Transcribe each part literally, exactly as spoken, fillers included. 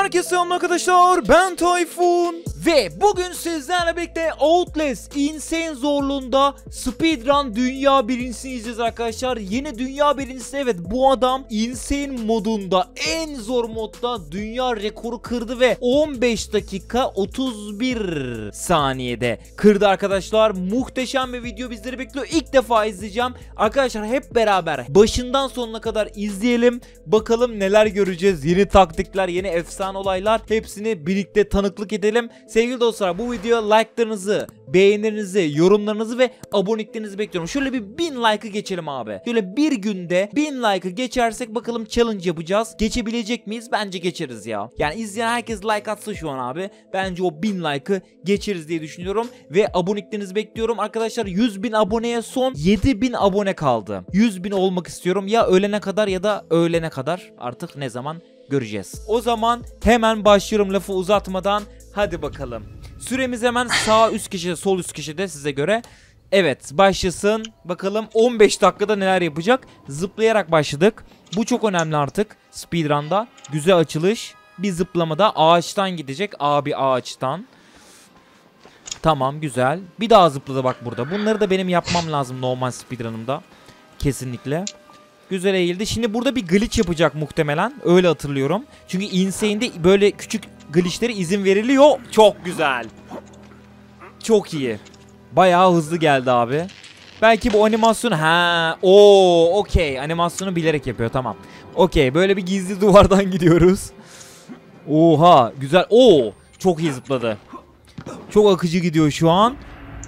Herkese selam arkadaşlar, ben Tayfun ve bugün sizlerle birlikte Outlast Insane zorluğunda speedrun dünya birincisini izleyeceğiz arkadaşlar. Yeni dünya birincisi, evet, bu adam Insane modunda en zor modda dünya rekoru kırdı ve on beş dakika otuz bir saniyede kırdı arkadaşlar. Muhteşem bir video bizleri bekliyor. İlk defa izleyeceğim arkadaşlar, hep beraber başından sonuna kadar izleyelim, bakalım neler göreceğiz. Yeni taktikler, yeni efsane olaylar, hepsini birlikte tanıklık edelim. Sevgili dostlar, bu videoya like'larınızı, beğenilerinizi, yorumlarınızı ve aboneliklerinizi bekliyorum. Şöyle bir bin like'ı geçelim abi. Şöyle bir günde bin like'ı geçersek bakalım challenge yapacağız. Geçebilecek miyiz? Bence geçeriz ya. Yani izleyen herkes like atsa şu an abi, bence o bin like'ı geçeriz diye düşünüyorum. Ve aboneliklerinizi bekliyorum. Arkadaşlar yüz bin aboneye son yedi bin abone kaldı. yüz bin olmak istiyorum. Ya ölene kadar ya da öğlene kadar. Artık ne zaman göreceğiz. O zaman hemen başlıyorum lafı uzatmadan. Hadi bakalım. Süremiz hemen sağ üst köşede, sol üst köşede size göre. Evet, başlasın. Bakalım on beş dakikada neler yapacak. Zıplayarak başladık. Bu çok önemli artık speedrun'da. Güzel açılış. Bir zıplamada ağaçtan gidecek. Abi ağaçtan. Tamam, güzel. Bir daha zıpladı bak burada. Bunları da benim yapmam lazım normal speedrun'ımda. Kesinlikle. Güzel eğildi. Şimdi burada bir glitch yapacak muhtemelen. Öyle hatırlıyorum. Çünkü Insane'de böyle küçük glitchlere izin veriliyor. Çok güzel. Çok iyi. Bayağı hızlı geldi abi. Belki bu animasyon... Ha, o, okey. Animasyonu bilerek yapıyor, tamam. Okey, böyle bir gizli duvardan gidiyoruz. Oha, güzel. Oo, çok iyi zıpladı. Çok akıcı gidiyor şu an.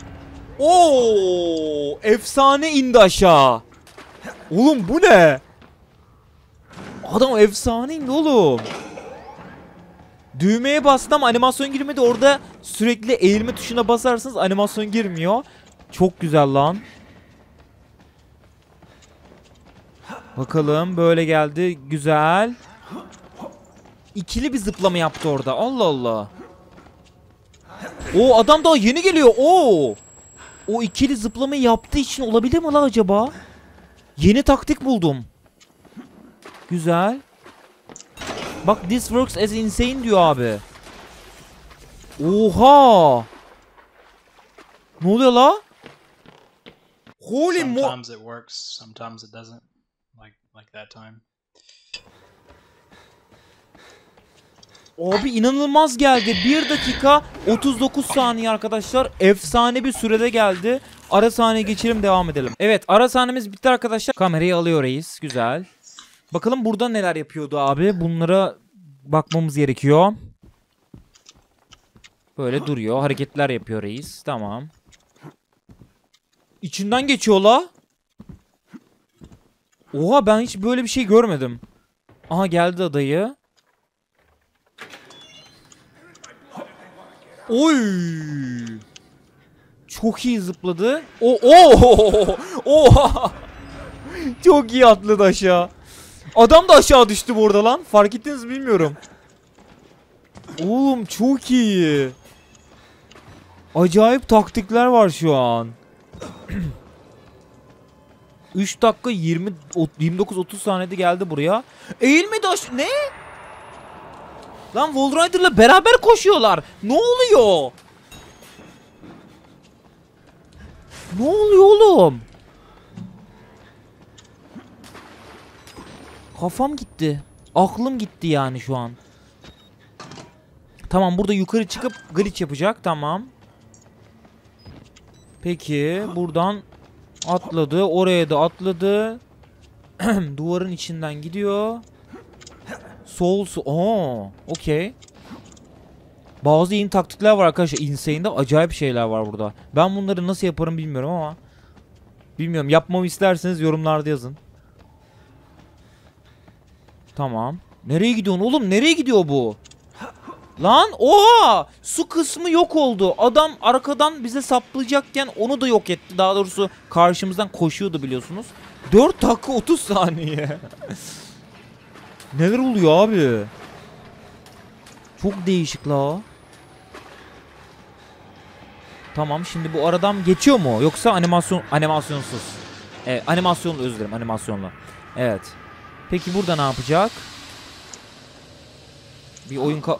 Oo, efsane indi aşağı. Oğlum bu ne? Adam efsane indi oğlum. Düğmeye bastım ama animasyon girmedi. Orada sürekli eğilme tuşuna basarsanız animasyon girmiyor. Çok güzel lan. Bakalım, böyle geldi. Güzel. İkili bir zıplama yaptı orada. Allah Allah. O adam daha yeni geliyor. Oo. O ikili zıplamayı yaptığı için olabilir mi la acaba? Yeni taktik buldum. Güzel. Bak, this works as insane diyor abi. Oha. Ne oluyor la? Holy mo... Sometimes it works, sometimes it doesn't. Like like that time. Abi inanılmaz geldi. bir dakika otuz dokuz saniye arkadaşlar. Efsane bir sürede geldi. Ara sahne geçelim, devam edelim. Evet, ara sahnemiz bitti arkadaşlar. Kamerayı alıyor reis. Güzel. Bakalım burada neler yapıyordu abi. Bunlara bakmamız gerekiyor. Böyle duruyor. Hareketler yapıyor reis. Tamam. İçinden geçiyor la. Oha, ben hiç böyle bir şey görmedim. Aha, geldi adayı. Oy! Çok iyi zıpladı. O o oha! Çok iyi atladı aşağı. Adam da aşağı düştü bu arada lan. Fark ettiniz mi bilmiyorum. Oğlum çok iyi. Acayip taktikler var şu an. üç dakika yirmi yirmi dokuz otuz saniyede geldi buraya. Eğilmedi aşağı. Ne? Lan Wall Rider'la beraber koşuyorlar. Ne oluyor? Ne oluyor oğlum? Kafam gitti. Aklım gitti yani şu an. Tamam, burada yukarı çıkıp glitch yapacak. Tamam. Peki buradan atladı. Oraya da atladı. Duvarın içinden gidiyor. Sol su. Oo, okey. Bazı yeni taktikler var arkadaşlar. Insane'de acayip şeyler var burada. Ben bunları nasıl yaparım bilmiyorum ama. Bilmiyorum. Yapmamı isterseniz yorumlarda yazın. Tamam. Nereye gidiyorsun oğlum? Nereye gidiyor bu? Lan oha! Su kısmı yok oldu. Adam arkadan bize saplayacakken onu da yok etti. Daha doğrusu karşımızdan koşuyordu biliyorsunuz. dört dakika otuz saniye. Neler oluyor abi? Çok değişik la. Tamam, şimdi bu aradan geçiyor mu? Yoksa animasyon animasyonsuz. Evet, animasyonla, özür dilerim, animasyonla. Evet. Peki burada ne yapacak? Bir oyun ka...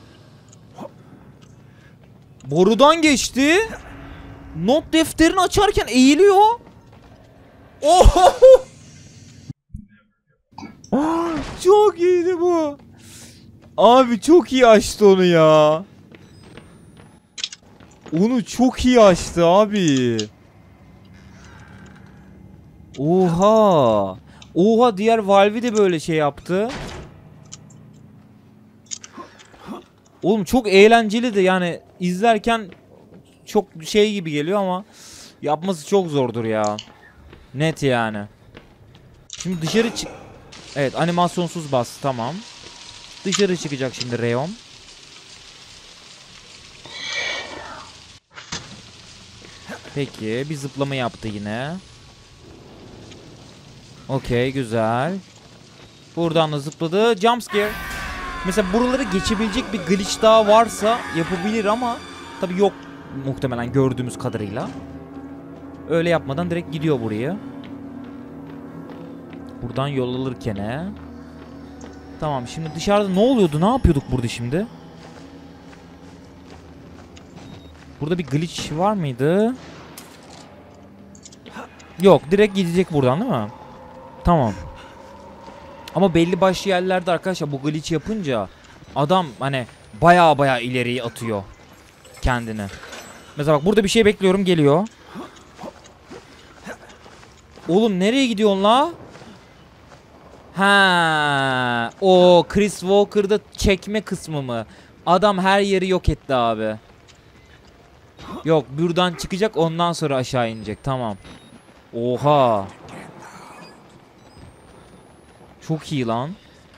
Borudan geçti. Not defterini açarken eğiliyor. Oho! Çok iyiydi bu. Abi çok iyi açtı onu ya. Onu çok iyi açtı abi. Oha. Oha, diğer Valve de böyle şey yaptı. Oğlum çok eğlenceli de yani izlerken çok şey gibi geliyor ama yapması çok zordur ya. Net yani. Şimdi dışarı çık... Evet, animasyonsuz bas, tamam. Dışarı çıkacak şimdi Reon. Peki bir zıplama yaptı yine. Okey, güzel. Buradan da zıpladı. Jumpscare. Mesela buraları geçebilecek bir glitch daha varsa yapabilir ama tabii yok muhtemelen gördüğümüz kadarıyla. Öyle yapmadan direkt gidiyor buraya. Buradan yol alırken he. Tamam, şimdi dışarıda ne oluyordu? Ne yapıyorduk burada şimdi? Burada bir glitch var mıydı? Yok, direkt gidecek buradan değil mi? Tamam. Ama belli başlı yerlerde arkadaşlar bu glitch yapınca adam hani baya baya ileriye atıyor kendini. Mesela bak burada bir şey bekliyorum, geliyor. Oğlum nereye gidiyorsun la? Ha, o Chris Walker'da çekme kısmı mı? Adam her yeri yok etti abi. Yok, buradan çıkacak, ondan sonra aşağı inecek. Tamam. Oha. Çok iyi lan.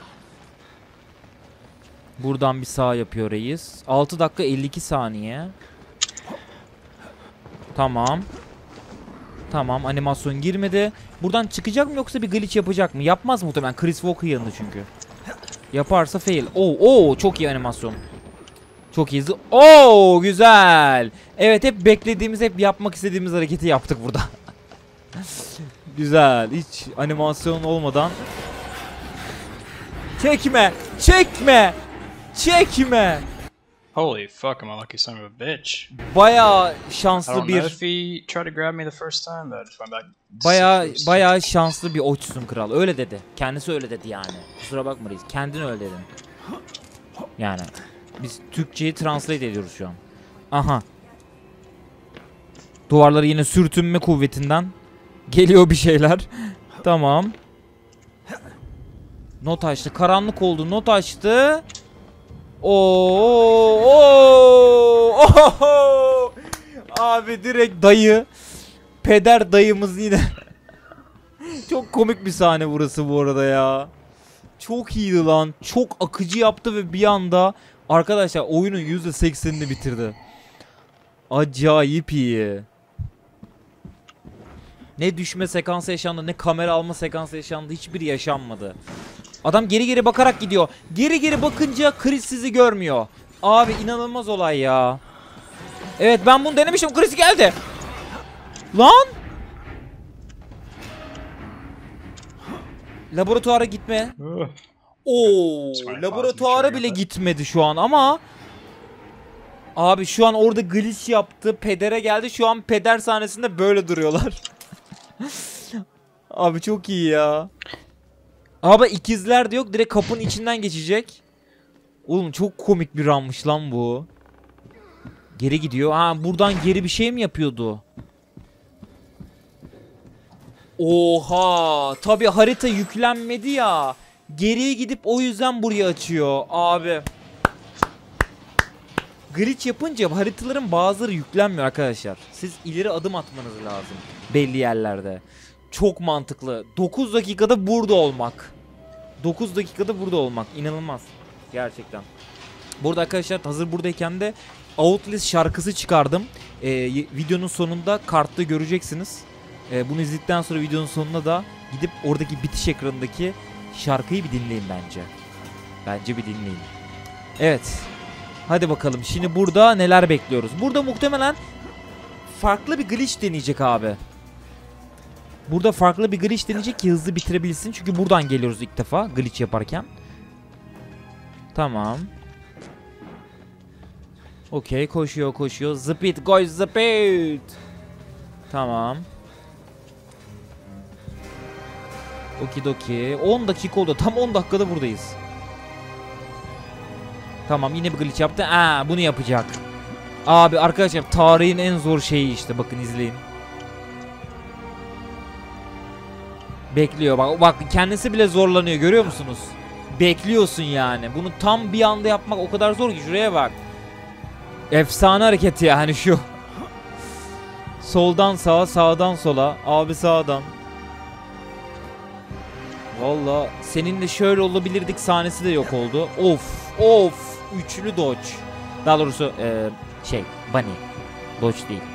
Buradan bir sağ yapıyor reis. altı dakika elli iki saniye. Tamam. Tamam, animasyon girmedi. Buradan çıkacak mı yoksa bir glitch yapacak mı? Yapmaz muhtemelen. Chris Walker yanında çünkü. Yaparsa fail. Oo, oo, çok iyi animasyon. Çok iyi. Oo, güzel. Evet, hep beklediğimiz, hep yapmak istediğimiz hareketi yaptık burada. Güzel. Hiç animasyon olmadan. Çekme! Çekme! Çekme! Holy fuck, I'm a lucky son of a bitch. Bayağı I şanslı don't know bir if he tried to grab me the first time, but if I'm back bayağı six- bayağı şanslı bir oçsun kral. Öyle dedi. Kendisi öyle dedi yani. Kusura bakma reis. Kendin öyle dedin. Yani biz Türkçeyi translate ediyoruz şu an. Aha. Duvarları yine sürtünme kuvvetinden geliyor bir şeyler. Tamam. Not açtı. Karanlık oldu. Not açtı. Oo, oo, oho. Abi direkt dayı. Peder dayımız yine. Çok komik bir sahne burası bu arada ya. Çok iyiydi lan. Çok akıcı yaptı ve bir anda arkadaşlar oyunun yüzde seksenini bitirdi. Acayip iyi. Ne düşme sekansı yaşandı, ne kamera alma sekansı yaşandı. Hiçbiri yaşanmadı. Adam geri geri bakarak gidiyor. Geri geri bakınca Chris sizi görmüyor. Abi inanılmaz olay ya. Evet, ben bunu denemiştim. Chris geldi. Lan. Laboratuvara gitme. Ugh. Oo, laboratuvara bile gitmedi şu an ama abi şu an orada glitch yaptı. Pedere geldi. Şu an peder sahnesinde böyle duruyorlar. Abi çok iyi ya. Abi ikizler de yok. Direkt kapının içinden geçecek. Oğlum çok komik bir ranmış lan bu. Geri gidiyor. Ha, buradan geri bir şey mi yapıyordu? Oha. Tabii harita yüklenmedi ya. Geriye gidip o yüzden burayı açıyor. Abi. Glitch yapınca haritaların bazıları yüklenmiyor arkadaşlar. Siz ileri adım atmanız lazım. Belli yerlerde. Çok mantıklı. dokuz dakikada burada olmak. dokuz dakikada burada olmak. İnanılmaz. Gerçekten. Burada arkadaşlar hazır buradayken de Outlast şarkısı çıkardım. Ee, videonun sonunda kartta göreceksiniz. Ee, bunu izledikten sonra videonun sonuna da gidip oradaki bitiş ekranındaki şarkıyı bir dinleyin bence. Bence bir dinleyin. Evet. Hadi bakalım. Şimdi burada neler bekliyoruz? Burada muhtemelen farklı bir glitch deneyecek abi. Burada farklı bir glitch deneyecek ki hızlı bitirebilsin. Çünkü buradan geliyoruz ilk defa glitch yaparken. Tamam. Okey, koşuyor koşuyor. Speed koş speed. Tamam. Okidoki. on dakika oldu. Tam on dakikada buradayız. Tamam, yine bir glitch yaptı. Aa, bunu yapacak. Abi arkadaşlar, tarihin en zor şeyi işte. Bakın, izleyin. Bekliyor. Bak bak kendisi bile zorlanıyor, görüyor musunuz? Bekliyorsun yani. Bunu tam bir anda yapmak o kadar zor ki, şuraya bak. Efsane hareketi yani şu. Soldan sağa, sağdan sola. Abi sağdan. Valla seninle şöyle olabilirdik sahnesi de yok oldu. Of of. Üçlü dodge. Daha doğrusu e, şey bunny. Dodge değil.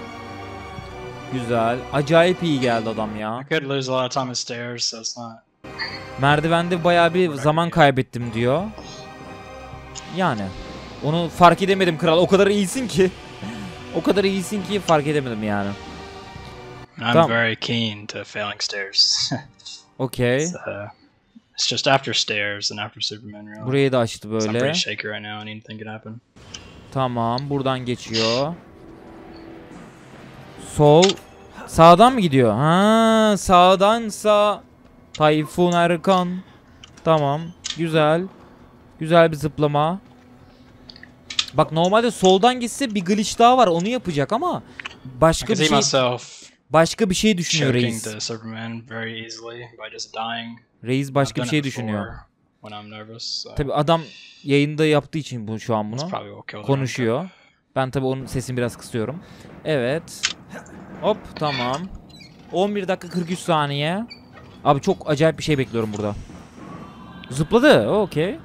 Güzel. Acayip iyi geldi adam ya. I could lose a lot of time with stairs, so it's not. Merdivende bayağı bir zaman kaybettim diyor. Yani. Onu fark edemedim kral. O kadar iyisin ki. O kadar iyisin ki fark edemedim yani. I'm Tamam. very keen to failing stairs. Okey. It's, uh, it's just after stairs and after Superman, really. Burayı da açtı So I'm böyle. pretty shaky right now. Anything can happen. Tamam, buradan geçiyor. Sol. Sağdan mı gidiyor? Ha, sağdan sağ. Tayfun Erkan. Tamam. Güzel. Güzel bir zıplama. Bak normalde soldan gitse bir glitch daha var, onu yapacak ama I başka can bir see şey myself başka bir şey düşünüyor choking reis. to Superman very easily by just dying. Reis I've başka done bir şey it düşünüyor. before when I'm nervous. So Tabi adam yayında yaptığı için bu şu an it's bunu probably what killed him. konuşuyor. Ben tabi onun sesini biraz kısıyorum. Evet. Hop, tamam. on bir dakika kırk üç saniye. Abi çok acayip bir şey bekliyorum burada. Zıpladı. Okey.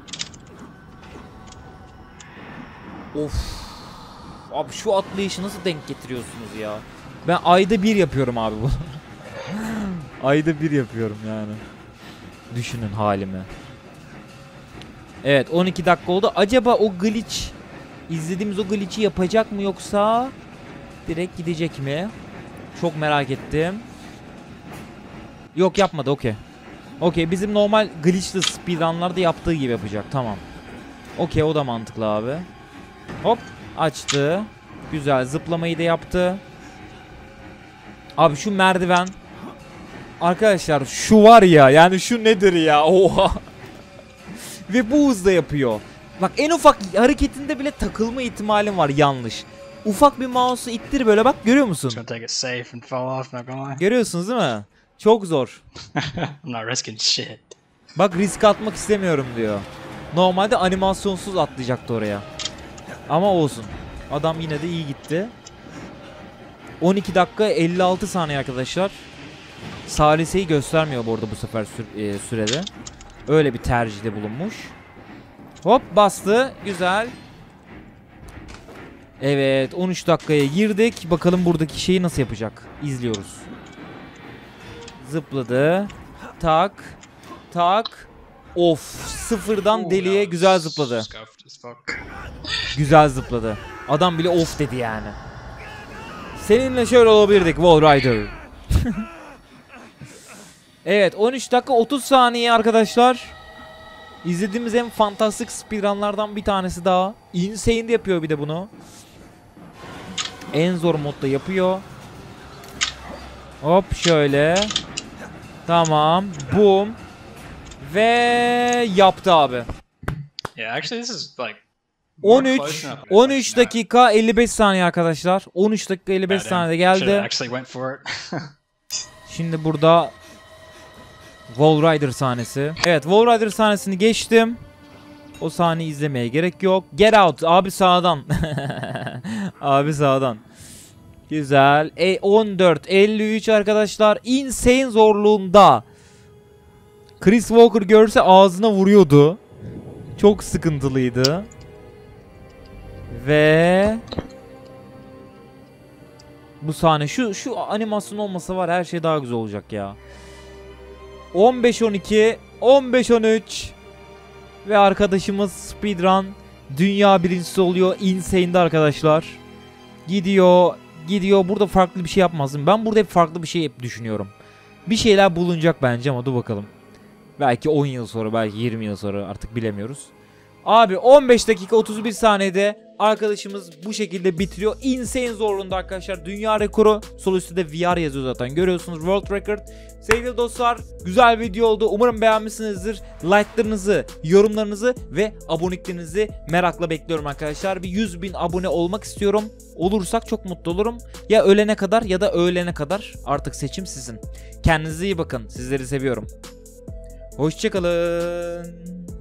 Of. Abi şu atlayışı nasıl denk getiriyorsunuz ya? Ben ayda bir yapıyorum abi bunu. Ayda bir yapıyorum yani. Düşünün halimi. Evet, on iki dakika oldu. Acaba o glitch, izlediğimiz o glitch'i yapacak mı yoksa direkt gidecek mi? Çok merak ettim. Yok, yapmadı. Okey. Okey, bizim normal glitch'li speedrun'larda yaptığı gibi yapacak. Tamam. Okey, o da mantıklı abi. Hop, açtı. Güzel, zıplamayı da yaptı. Abi şu merdiven. Arkadaşlar şu var ya, yani şu nedir ya? Oha. Ve bu hızla yapıyor. Bak, en ufak hareketinde bile takılma ihtimalim var yanlış. Ufak bir mouse'u ittir böyle, bak, görüyor musun? Just gonna take it safe and fall off, not gonna lie. Görüyorsunuz değil mi? Çok zor. I'm not risking shit. Bak, risk atmak istemiyorum diyor. Normalde animasyonsuz atlayacaktı oraya. Ama olsun. Adam yine de iyi gitti. on iki dakika elli altı saniye arkadaşlar. Salise'yi göstermiyor bu arada bu sefer sür e, sürede. Öyle bir tercihde bulunmuş. Hop, bastı. Güzel. Evet, on üç dakikaya girdik. Bakalım buradaki şeyi nasıl yapacak. İzliyoruz. Zıpladı. Tak. Tak. Of, sıfırdan Ooh, deliye that güzel was zıpladı. scuffed as fuck. Güzel zıpladı. Adam bile of dedi yani. Seninle şöyle olabilirdik Wall Rider. Evet, on üç dakika otuz saniye arkadaşlar. İzlediğimiz en fantastik speedrunlardan bir tanesi daha. Insane'de yapıyor bir de bunu. En zor modda yapıyor. Hop, şöyle. Tamam. Boom. Ve yaptı abi. Yeah, actually this is like more on üç close enough. on üç dakika elli beş saniye arkadaşlar. on üç dakika elli beş God damn. saniyede Should've geldi. actually went for it. Şimdi burada Wall Rider sahnesi. Evet, Wall Rider sahnesini geçtim. O sahneyi izlemeye gerek yok. Get Out. Abi sağdan. Abi sağdan. Güzel. E, on dört elli üç arkadaşlar. Insane zorluğunda. Chris Walker görse ağzına vuruyordu. Çok sıkıntılıydı. Ve bu sahne, şu şu animasyon olmasa var, her şey daha güzel olacak ya. on beş on iki, on beş on üç ve arkadaşımız speedrun dünya birincisi oluyor Insane'de arkadaşlar. Gidiyor, gidiyor. Burada farklı bir şey yapmazdım. Ben burada hep farklı bir şey hep düşünüyorum. Bir şeyler bulunacak bence ama dur bakalım. Belki on yıl sonra, belki yirmi yıl sonra, artık bilemiyoruz. Abi on beş dakika otuz bir saniyede arkadaşımız bu şekilde bitiriyor. Insane zorluğunda arkadaşlar. Dünya rekoru. Sol üstte de V R yazıyor zaten. Görüyorsunuz, World Record. Sevgili dostlar, güzel video oldu. Umarım beğenmişsinizdir. Like'larınızı, yorumlarınızı ve aboneliklerinizi merakla bekliyorum arkadaşlar. Bir yüz bin abone olmak istiyorum. Olursak çok mutlu olurum. Ya ölene kadar ya da öğlene kadar. Artık seçim sizin. Kendinize iyi bakın. Sizleri seviyorum. Hoşçakalın.